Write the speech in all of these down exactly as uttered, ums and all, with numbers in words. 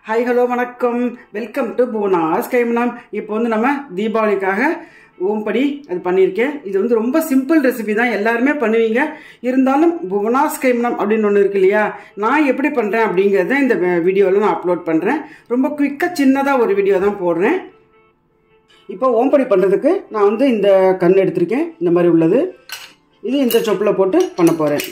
Hi, hello, வணக்கம். Welcome to புவனாஸ் கைமனம். இப்போ வந்து நம்ம தீபாவளிக்காக ஓம்படி அது பண்ணியிருக்கேன். இது வந்து ரொம்ப சிம்பிள் ரெசிபி தான், எல்லாருமே பண்ணுவீங்க. இருந்தாலும் புவனாஸ் கைமனம் அப்படின்னு ஒன்று இருக்கு இல்லையா, நான் எப்படி பண்ணுறேன் அப்படிங்கிறத இந்த வீடியோவில் நான் அப்லோட் பண்ணுறேன். ரொம்ப குயிக்காக சின்னதாக ஒரு வீடியோ தான் போடுறேன். இப்போ ஓம்படி பண்ணுறதுக்கு நான் வந்து இந்த கண் எடுத்திருக்கேன், இந்த மாதிரி உள்ளது. இது இந்த சொப்பில் போட்டு பண்ண போகிறேன்.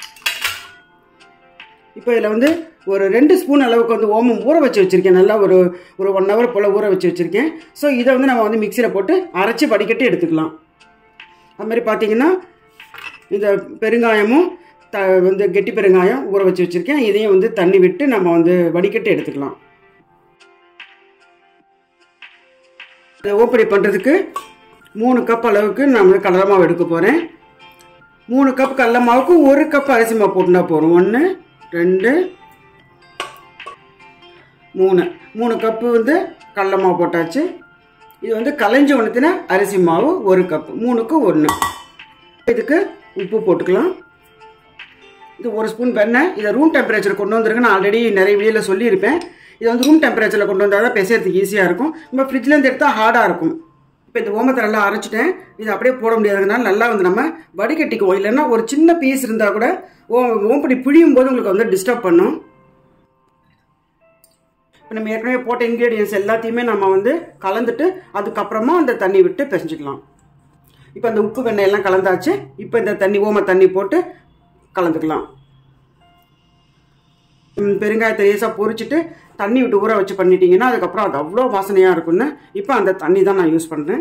இப்போ இதில் வந்து ஒரு ரெண்டு ஸ்பூன் அளவுக்கு வந்து ஓமம் ஊற வச்சு வச்சுருக்கேன். நல்லா ஒரு ஒரு ஒன் ஹவர் போல் ஊற வச்சு வச்சுருக்கேன். ஸோ இதை வந்து நம்ம வந்து மிக்சியில் போட்டு அரைச்சி வடிகட்டி எடுத்துக்கலாம். அது மாதிரி பார்த்தீங்கன்னா இந்த பெருங்காயமும் த வந்து கெட்டி பெருங்காயம் ஊற வச்சு வச்சுருக்கேன். இதையும் வந்து தண்ணி விட்டு நம்ம வந்து வடிகட்டி எடுத்துக்கலாம். ஓப்படி பண்ணுறதுக்கு மூணு கப் அளவுக்கு நான் வந்து கடலை மாவு எடுக்க போகிறேன். மூணு கப் கடலை மாவுக்கு ஒரு கப் அரிசி மாவு போட்டுனா போகிறோம். ஒன்று ரெண்டு மூணு மூணு கப்பு வந்து கடலை மாவு போட்டாச்சு. இது வந்து கலைஞ்சி ஒன்றுத்தின அரிசி மாவு ஒரு கப்பு, மூணுக்கு ஒன்று. இதுக்கு உப்பு போட்டுக்கலாம். இது ஒரு ஸ்பூன் வெண்ணெய். இதை ரூம் டெம்பரேச்சர் கொண்டு வந்துருங்க. நான் ஆல்ரெடி நிறைய வீடியோவில் சொல்லியிருப்பேன். இதை வந்து ரூம் டெம்பரேச்சரில் கொண்டு வந்தால் தான் பிசைறதுக்கு ஈஸியாக இருக்கும். நம்ம ஃப்ரிட்ஜ்லேருந்து எடுத்தால் ஹார்டாக இருக்கும். இப்போ இந்த ஓமத்தை நல்லா அரைச்சிட்டேன். இது அப்படியே போட முடியாதுனால நல்லா வந்து நம்ம வடிகட்டிக்குவோம். இல்லைன்னா ஒரு சின்ன பீஸ் இருந்தால் கூட ஓ ஓம்படி பிழியும் போது உங்களுக்கு வந்து டிஸ்டர்ப் பண்ணும். இப்போ நம்ம ஏற்கனவே போட்ட இன்க்ரீடியன்ஸ் எல்லாத்தையுமே நம்ம வந்து கலந்துட்டு அதுக்கப்புறமா அந்த தண்ணி விட்டு பிசைஞ்சிக்கலாம். இப்போ அந்த உப்பு வெண்ணெய் எல்லாம் கலந்தாச்சு. இப்போ இந்த தண்ணி ஓம தண்ணி போட்டு கலந்துக்கலாம். பெருங்காயத்தை லேசாக பொரிச்சிட்டு தண்ணி விட்டு ஊற வச்சு பண்ணிட்டீங்கன்னா அதுக்கப்புறம் அது அவ்வளோ வாசனையாக இருக்குன்னு இப்போ அந்த தண்ணி தான் நான் யூஸ் பண்ணுறேன்.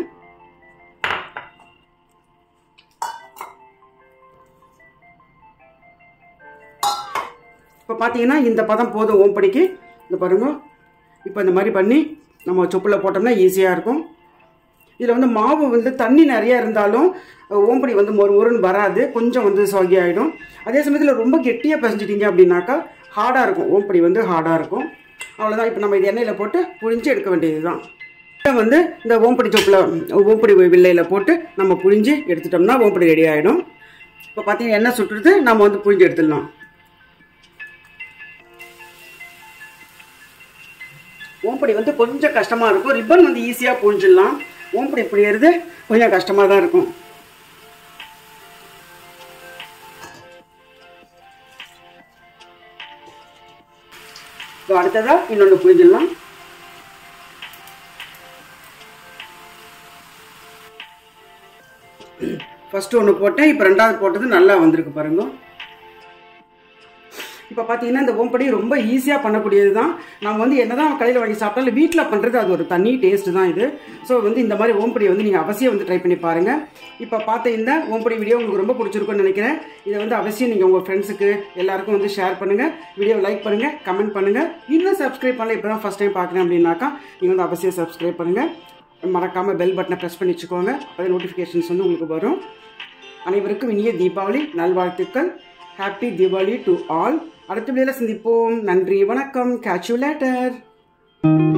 இப்போ பார்த்தீங்கன்னா இந்த பதம் போதும் ஓம்படிக்கு. இந்த பாருங்க, இப்போ இந்த மாதிரி பண்ணி நம்ம சொப்பில் போட்டோம்னா ஈஸியாக இருக்கும். இதில் வந்து மாவு வந்து தண்ணி நிறையா இருந்தாலும் ஓம்படி வந்து மொறு மொறுன்னு வராது, கொஞ்சம் வந்து சொகி ஆகிடும். அதே சமயத்தில் ரொம்ப கெட்டியாக பிசைஞ்சிட்டிங்க அப்படின்னாக்கா ஹார்டாக இருக்கும், ஓம்படி வந்து ஹார்டாக இருக்கும். அவ்வளோதான். இப்போ நம்ம இது எண்ணெயில் போட்டு புழிஞ்சு எடுக்க வேண்டியது தான். இதை வந்து இந்த ஓம்படி சொப்பில் ஓம்படி வில்லையில் போட்டு நம்ம புழிஞ்சு எடுத்துட்டோம்னா ஓம்படி ரெடி ஆகிடும். இப்போ பார்த்தீங்கன்னா எண்ணெய் சுட்டுறது நம்ம வந்து புழிஞ்சு எடுத்துடலாம். ஓம்படி வந்து கொஞ்சம் கஷ்டமாக இருக்கும். ரிப்பன் வந்து ஈஸியாக புழிஞ்சிடலாம். ஓம்படி புழியறது கொஞ்சம் கஷ்டமாக தான் இருக்கும். இப்போ அடுத்ததாக இன்னொன்று புழிஞ்சிடலாம். ஃபஸ்ட்டு ஒன்று போட்டேன், இப்போ ரெண்டாவது போட்டது நல்லா வந்திருக்கு பாருங்க. இப்போ பார்த்தீங்கன்னா இந்த ஓம்படி ரொம்ப ஈஸியாக பண்ணக்கூடியது தான். நம்ம வந்து என்ன தான் கடையில் வாங்கி சாப்பிட்டாலும் வீட்டில் பண்ணுறது அது ஒரு தனி டேஸ்ட்டு தான் இது. ஸோ வந்து இந்த மாதிரி ஓம்படி வந்து நீங்கள் அவசியம் வந்து ட்ரை பண்ணி பாருங்கள். இப்போ பார்த்த இந்த ஓம்படி வீடியோ உங்களுக்கு ரொம்ப பிடிச்சிருக்குன்னு நினைக்கிறேன். இதை வந்து அவசியம் நீங்கள் உங்கள் ஃப்ரெண்ட்ஸுக்கு எல்லாருக்கும் வந்து ஷேர் பண்ணுங்கள். வீடியோ லைக் பண்ணுங்கள், கமெண்ட் பண்ணுங்கள். இன்னும் சப்ஸ்கிரைப் பண்ணல, இப்போ தான் ஃபஸ்ட் டைம் பார்க்குறேன் அப்படின்னாக்கா நீங்கள் வந்து அவசியம் சப்ஸ்கிரைப் பண்ணுங்கள். மறக்காமல் பெல் பட்டனை ப்ரெஸ் பண்ணி வச்சுக்கோங்க. அப்போ நோட்டிஃபிகேஷன்ஸ் வந்து உங்களுக்கு வரும். அனைவருக்கும் இனிய தீபாவளி நல்வாழ்த்துக்கள். Happy Deepavali to all. அடுத்த வீடியோவில் சந்திப்போம். நன்றி, வணக்கம். Catch you later.